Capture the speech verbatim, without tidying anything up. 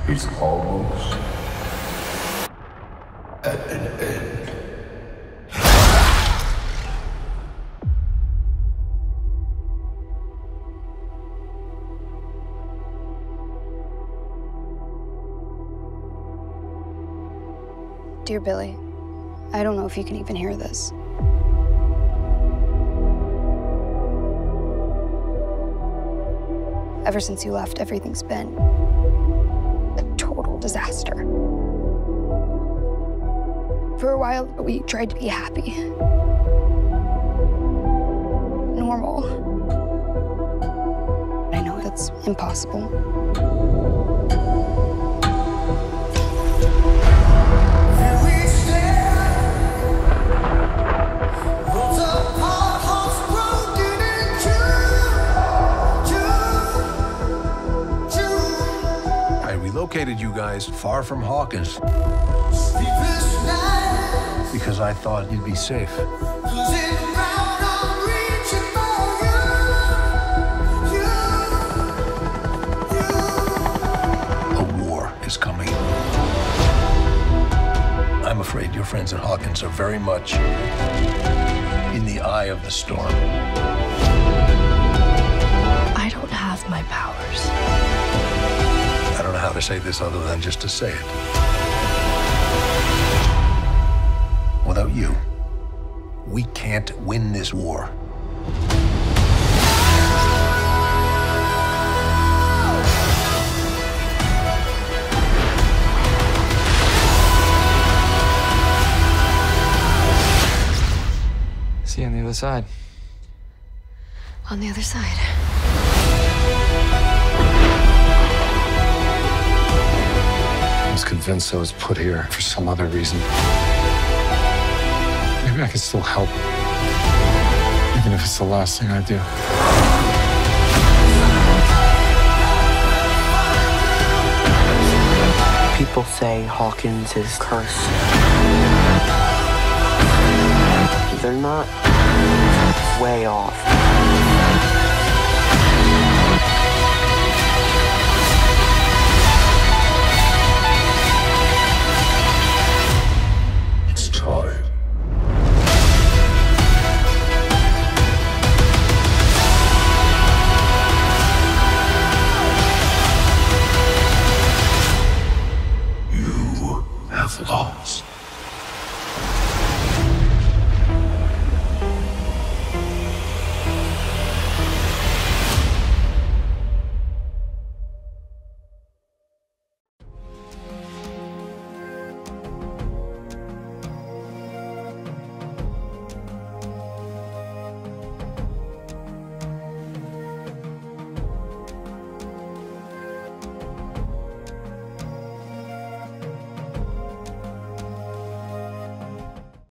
is almost at an end. Dear Billy, I don't know if you can even hear this. Ever since you left, everything's been a total disaster. For a while, we tried to be happy. Normal. I know that's impossible. Located you guys far from Hawkins because I thought you'd be safe. A war is coming. I'm afraid your friends at Hawkins are very much in the eye of the storm. I don't have my powers. I don't know how to say this other than just to say it. Without you, we can't win this war. See you on the other side. On the other side. I was convinced I was put here for some other reason. Maybe I can still help, even if it's the last thing I do. People say Hawkins is cursed. They're not way off.